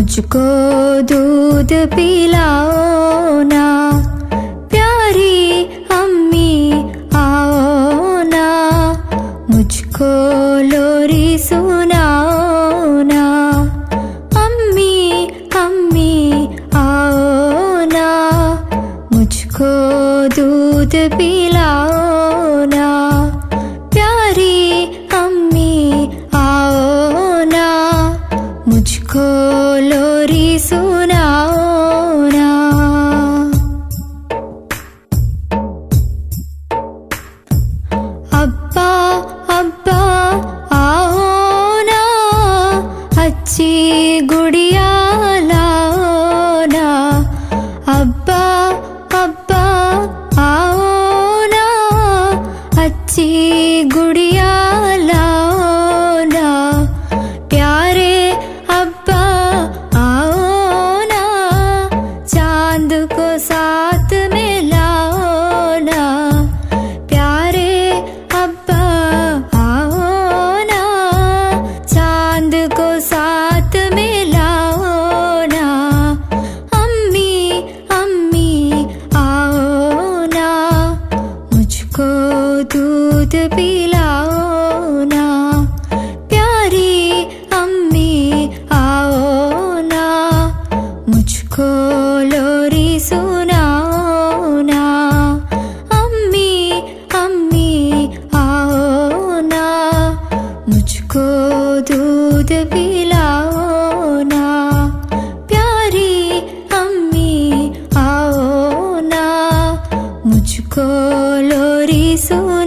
मुझको दूध पिलाओ ना, प्यारी अम्मी आओ ना, मुझको लोरी सुनाओ ना। अम्मी अम्मी आओ ना, मुझको दूध पिलाओ ना, प्यारी अम्मी आओ ना, मुझको लोरी सुनाओ ना। अब्बा अब्बा आओ ना, अच्छी गुड़िया लाओ ना। अब्बा अब्बा आओ ना, अच्छी गुड़िया लाओ ना, प्यारे अब्बा आओ ना, चांद को साथ में लाओ ना, प्यारे अब्बा आओ ना, चांद को साथ में लाओ ना। अम्मी अम्मी आओ ना, मुझको दूध पिलाओ ना, प्यारी अम्मी आओ ना, मुझको लोरी सुनाओ ना। अम्मी अम्मी आओ ना, मुझको दूध पिलाओ ना, प्यारी अम्मी आओ ना, मुझको लोरी सुनाओ।